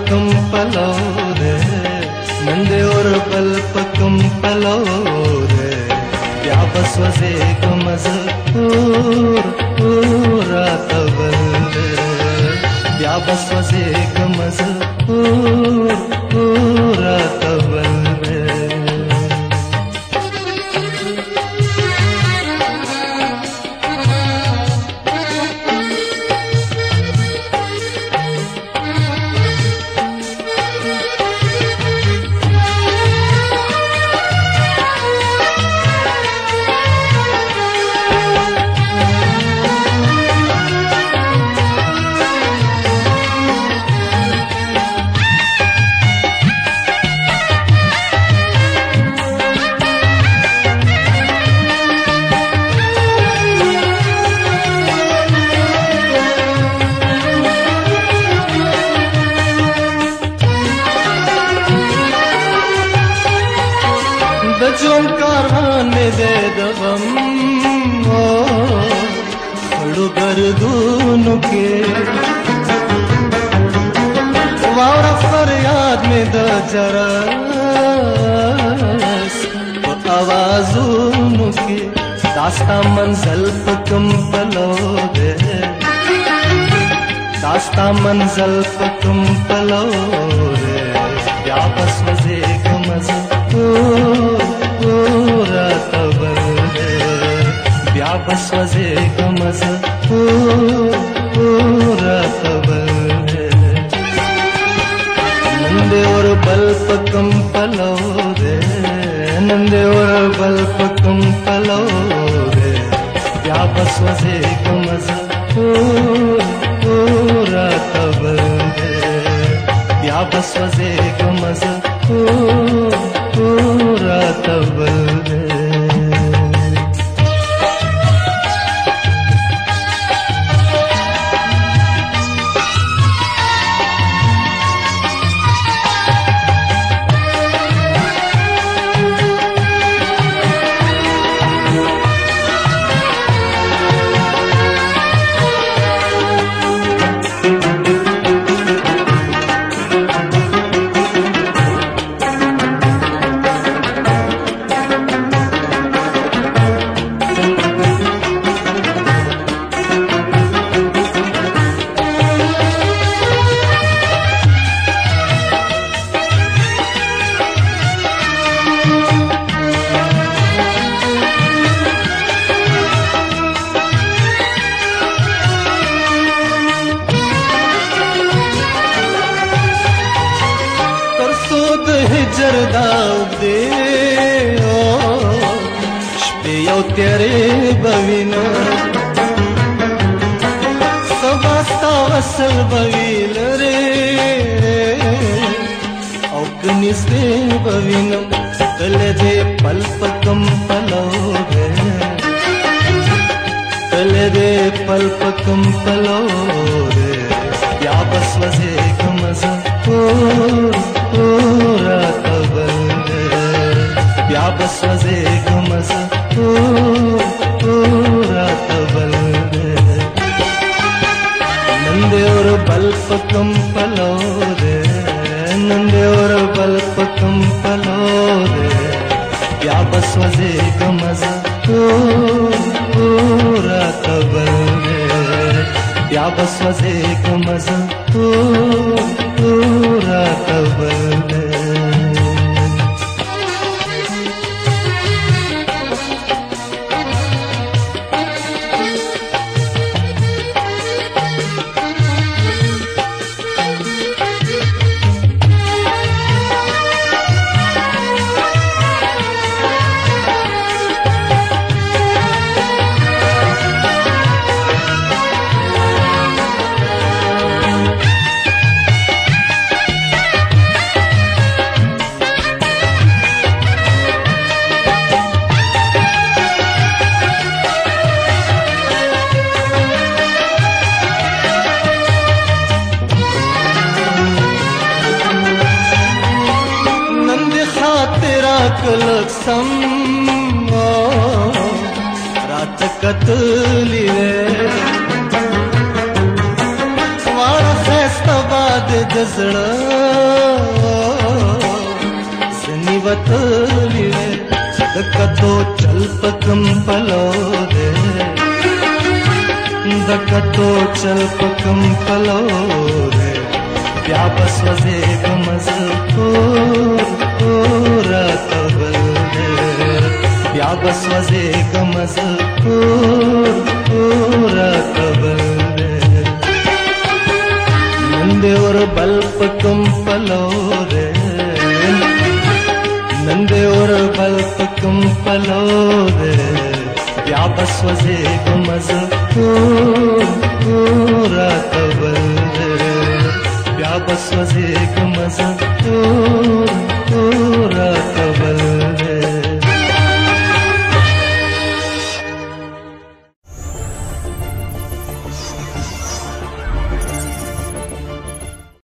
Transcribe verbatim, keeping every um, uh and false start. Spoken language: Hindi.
पकम पलो रे नंदे और पल पकम पलो रे या बस वजे कमज पूरा तबल रे या बस वजे कमज पूरा तबल रे दजों कारवाने दे दबम ओ खड़ो गर्दून के वावरा फरियाद में द जरस वो आवाजून के दास्ता मंजल पकम पलो दे दास्ता मंजल पकम पलो रे या बस वजे कमज पूरा तबल रे या बस वजे कमज पूरा तबल रे नंदे और बल पकम पलो रे नंदे और बल पकम पलो रे या बस वजे कमज पूरा तबल रे या बस वजे कमज पूरा तबल रे जरदाव दे ओ शपेयो तेरे बविन सबास्ता वसल बविल रे औकनिस दे बविन तले दे पल पकम पलो रे तले दे पल पकम पलो रे या बस वजे कमज पूरा तबल रे या बस वजे कमज पूरा तबल रे नंदे और बल पकम पलो रे नंदे और बल पकम पलो रे या बस वजे कमज पूरा तबल रे या बस वजे कमज पूरा तबल रे कलक्षम रात कतली रे वाड़ा खैस्ताबाद जसड़ा सनिवतलिवे दकतो चल पकम पलोरे दकतो चल पकम पलोरे व्यापस वजे गमज पूरा कबल व्यापस वजे गमज पूरा कबल नंदे और बल्पकम पलोरे नंदे और बल्पकम पलोरे व्यापस वजे गमज पूरा कबल व्यापस वजे गमज पूरा